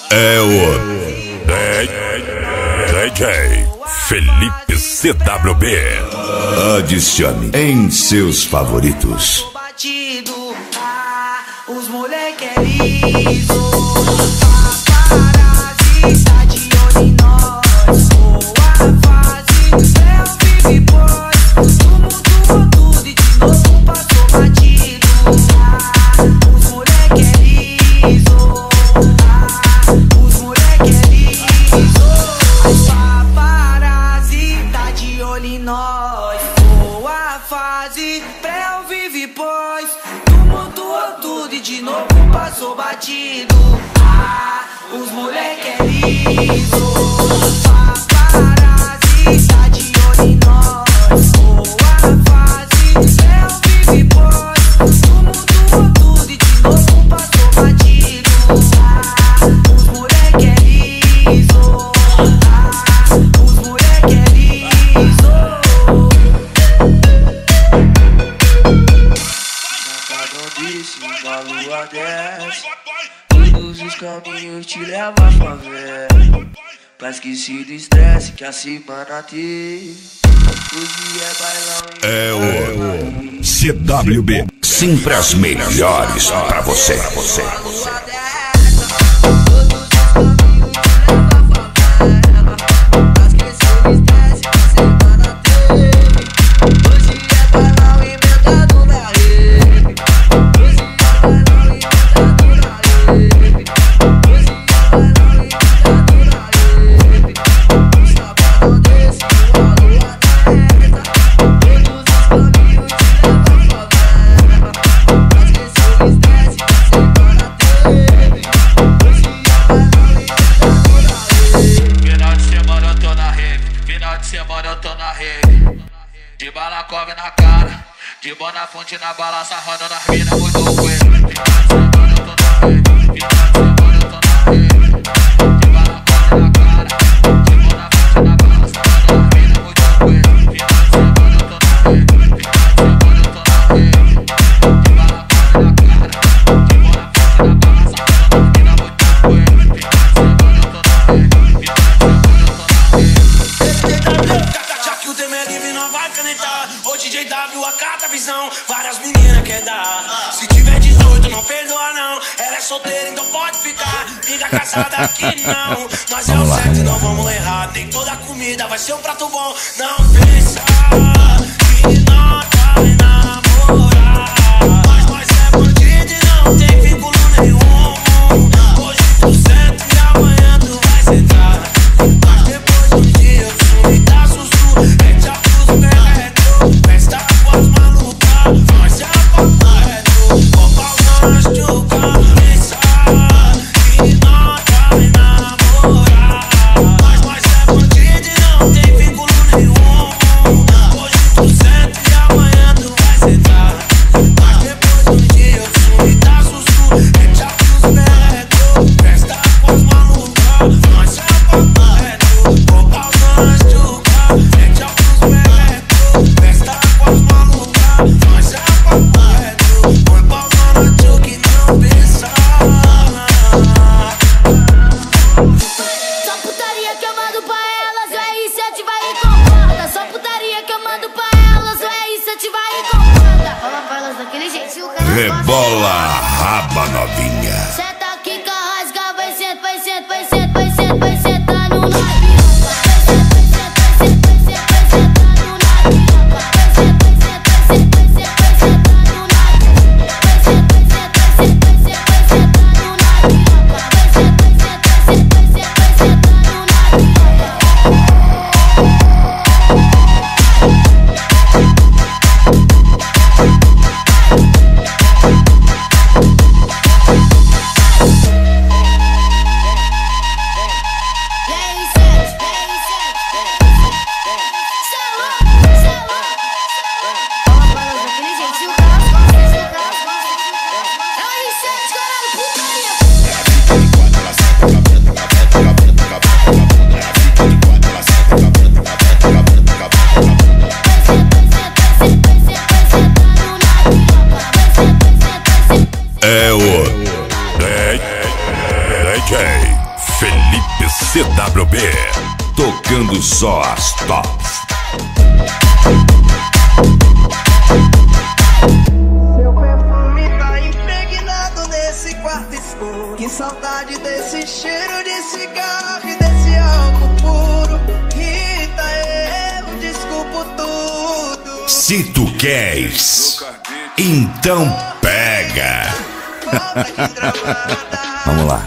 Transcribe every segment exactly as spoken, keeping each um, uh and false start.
É o D J Felipe C W B. Adicione em seus favoritos. Os moleque é liso, paparazzi tá de olho em nós. Boa fase, céu vive pós. O mundo tudo e de novo passou batido. Os moleque é liso, os moleque é liso. Os paparazzi tá de olho em nós. Boa fase, pré vive pós. Tudo e de novo passou batido. Ah, os moleque é liso. Paparazzi tá de olho em nós. Boa fase, céu vive pós. Tudo, tudo e de novo passou batido. Ah, os moleque é liso. Ah, os moleque é liso. Uma lua desce, todos os caminhos te levam à favela. Pra esquecer do estresse que a semana teve. Hoje é bailão e é o C W B. Sempre as melhores pra você. Pra você. De bala cove na cara, de boa na fonte na bala, sarrando nas minas muito coelho. Ô D J W, acata a visão, várias meninas quer dar. Se tiver dezoito, não perdoa não. Ela é solteira, então pode ficar. Fica casada aqui não. Nós é o certo, não vamos errar. Nem toda comida vai ser um prato bom. Não pensa que nós vai namorar. Mas nós é bandido e não tem vínculo nenhum. Hoje tu senta e amanhã tu vai sentar. Mas depois do dia eu sumo e dá sussurro. É te acuso, né? Festa com as malucas, nós é papai, vou pausar as chucas. Pensa que nós vai namorar. Mas nós é bandido e não tem vínculo nenhum. Hoje tu senta e amanhã tu vai sentar. Mas depois do dia eu sumo e dá sussurro. É te acuso, né? Festa com as malucas, nós é papai, vou pausar as chucas. É te acuso, né? Festa com as malucas, nós é papai, põe pau na tio que não pensa. Só putaria que eu mando pra elas, o R sete vai e concorda. Só putaria que eu mando pra elas, o R sete vai e concorda. Fala pra elas daquele jeito, se o cara rebola a raba novinha. Senta aqui, carrasca, vai senta, vai senta, vai senta, vai senta, vai sentar no live. Felipe C W B, tocando só as tops. Seu perfume tá impregnado nesse quarto escuro. Que saudade desse cheiro de cigarro e desse álcool puro. Rita, eu desculpo tudo. Se tu queres, então pega. Vamos lá.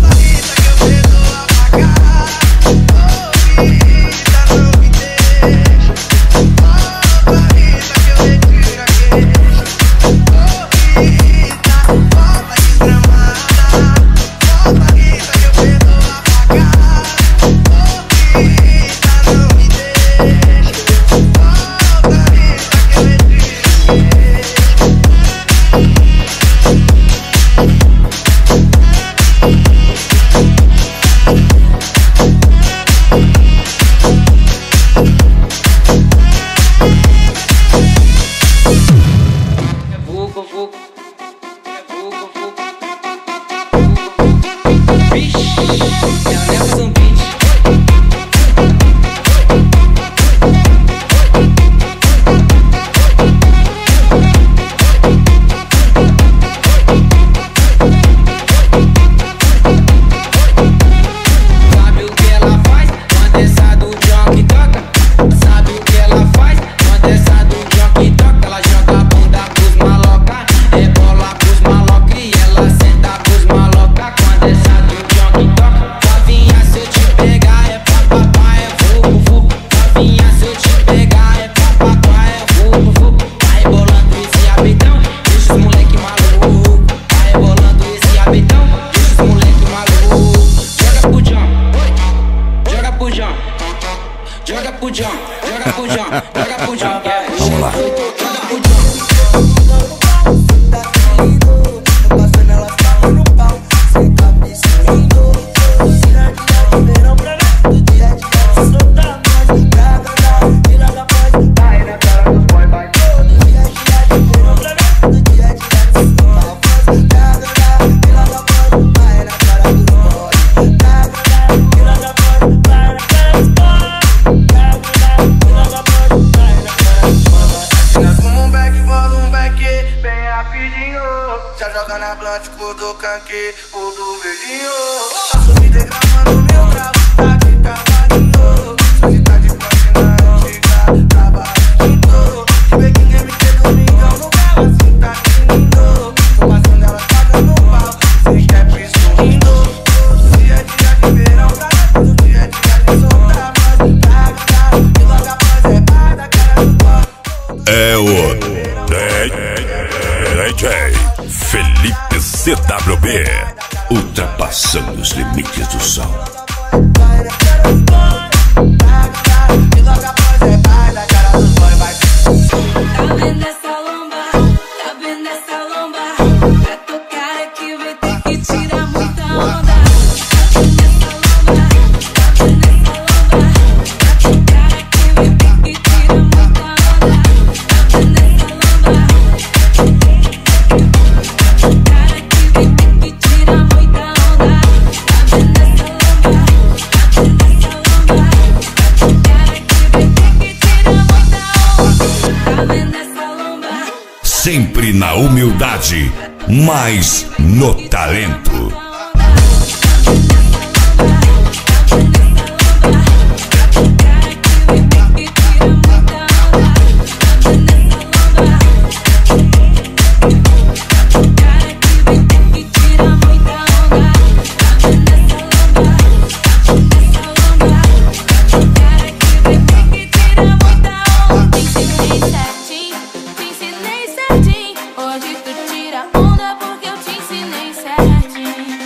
Vamos lá. Já joga na Atlântico do canque, o do verdinho. Passo me declamando meu grau, tá de cavalinho. Hoje tá de platina, antiga, trabalho. De bequinho, M T, domingão no carro, assim tá lindo. Tô passando ela, tá dando pau, sem cap sorrindo. Dia a dia de verão, tá todo dia a dia de soltar. Mas pra agradar, e logo após é bar da cara do pau. É o D J Felipe C W B, ultrapassando os limites do som. Tá vendo essa lomba? Tá vendo essa lomba? Pra tocar aqui vai ter que tirar muita onda. Tá vendo essa lomba? Tá vendo essa lomba? Pra tocar aqui vai ter que tirar muita onda. Tá vendo essa lomba? Sempre na humildade, mas no talento. Hoje tu tira onda porque eu te ensinei certinho.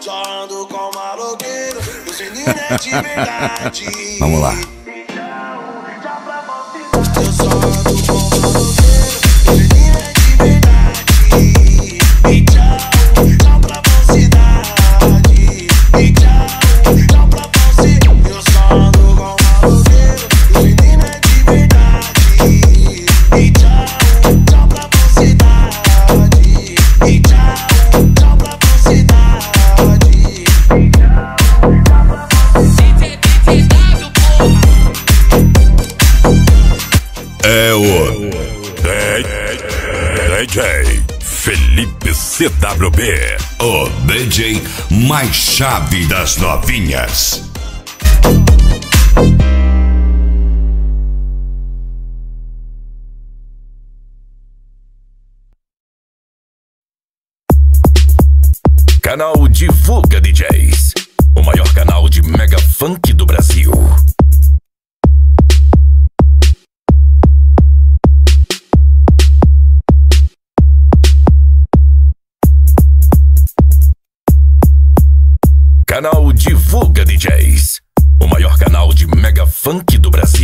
só ando com maloqueiro, os meninos é de verdade. Vamos lá. Eu só ando com maloqueiro, os meninos é de verdade. E tchau, tchau pra falsidade. E tchau, tchau pra falsidade. Eu só ando com maloqueiro, os meninos é de verdade. E tchau, tchau pra falsidade. E tchau, tchau pra falsidade. É o D J Felipe C W B, o D J mais chave das novinhas. Canal Divulga D Js, o maior canal de mega funk do Brasil. Canal Divulga D Js, o maior canal de mega funk do Brasil.